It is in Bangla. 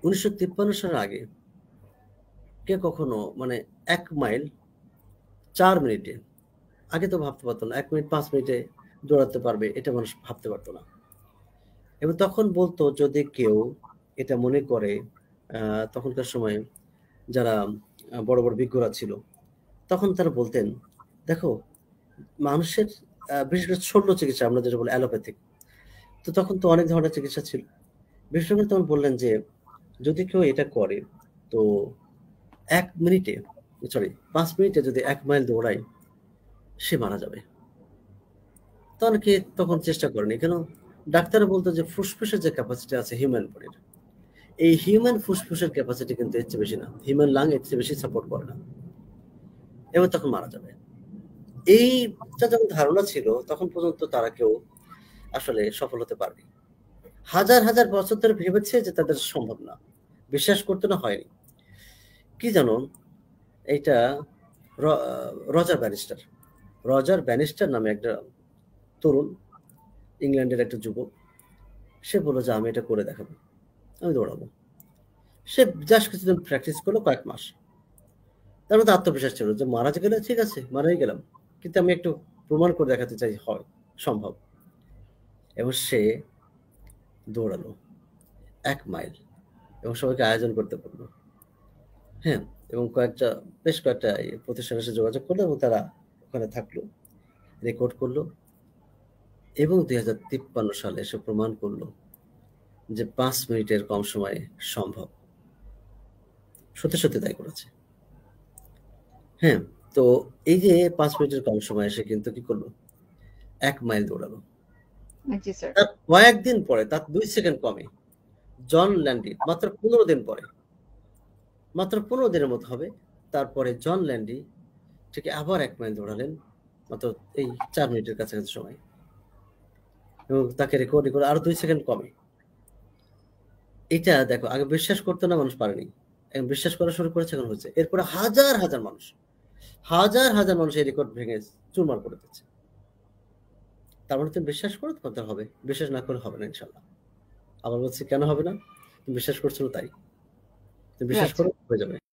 1953 সালের আগে কে কখনো মানে 1 মাইল 4 মিনিটে, আগে তো ভাবতে পারত না 1 মিনিট 5 মিনিটে দৌড়াতে পারবে, এটা মানুষ ভাবতে পারত না। এবং তখন বলতো যদি কেউ এটা মনে করে, তখনকার সময়ে যারা বড়, বড় বিজ্ঞরা ছিল, তখন তারা বলতেন, দেখো মানুষের বিশেষ করে শল্য চিকিৎসা আমরা যেটা বলি অ্যালোপ্যাথিক। তো তখন তো অনেক ধরনের চিকিৎসা ছিল। বিশেষজ্ঞরা তখন বললেন যে যদি কেউ এটা করে তো 1 মিনিটে, সরি 5 মিনিটে যদি 1 মাইল দৌড়ায় সে মারা যাবে। তো অনেকে তখন চেষ্টা করেনি। কেন? ডাক্তাররা বলতো যে ফুসফুসের যে ক্যাপাসিটি আছে হিউম্যান বডির, এই হিউম্যান ফুসফুসের ক্যাপাসিটি কিন্তু এর চেয়ে বেশি না। হিউম্যান লাং এর চেয়ে বেশি সাপোর্ট করে না। এবং তখন মারা যাবে। এইটা যখন ধারণা ছিল তখন পর্যন্ত তারা কেউ আসলে সফল হতে পারেনি। হাজার, হাজার বছর ধরে ভেবেছে যে তাদের সম্ভব না। বিশ্বাস করতে না হয়নি। কি জানো? এইটা র রজার ব্যানিস্টার। রজার ব্যানিস্টার নামে একটা তরুণ ইংল্যান্ডের একটা যুবক। সে বলল যে আমি এটা করে দেখাবো। আমি দৌড়াবো। সে জাস্ট কিছুদিন প্র্যাকটিস করলো কয়েক মাস। তার মধ্যে আত্মবিশ্বাস ছিল যে মারা গেলে ঠিক আছে, মারাই গেলাম। কিন্তু আমি একটু প্রমাণ করে দেখাতে চাই হয় সম্ভব। এবং সে দৌড়ালো 1 মাইল এবং সবাইকে আয়োজন করতে বলল। হ্যাঁ? এবং বেশ কয়েকটা প্রতিষ্ঠানের সাথে যোগাযোগ করলো এবং তারা ওখানে থাকলো, রেকর্ড করলো এবং 2053 সালে সে প্রমাণ করলো যে 5 মিনিটের কম সময়ে সম্ভব। সত্যি, সত্যি তাই করেছে। হ্যাঁ? তো এই যে 5 মিনিটের কম সময়ে সে কিন্তু কি করলো? 1 মাইল দৌড়ালো। জি স্যার। তার কয়েকদিন পরে, তার 2 সেকেন্ড কমে, জন ল্যান্ডি মাত্র 15 দিন পরে, মাত্র 15 দিনের মতো হবে, তারপরে জন ল্যান্ডি ঠিক আবার 1 মাইল দৌড়ালেন মাত্র এই 4 মিনিটের কাছাকাছি সময়। এবং তাকে রেকর্ড করে আরো 2 সেকেন্ড কমে। এটা দেখো আগে বিশ্বাস করতো না, মানুষ পারেনি। এখন বিশ্বাস করা শুরু করেছে, এখন হয়েছে। এরপরে হাজার, হাজার মানুষ, হাজার, হাজার মানুষ এই রেকর্ড ভেঙে চুরমার করে দিচ্ছে। তার মানে তুমি বিশ্বাস করো তোমার হবে, বিশ্বাস না করে হবে না ইনশাল্লাহ। আবার বলছি কেন হবে না? তুমি বিশ্বাস করছো না তাই। তুমি বিশ্বাস রাইট। করো হয়ে যাবে।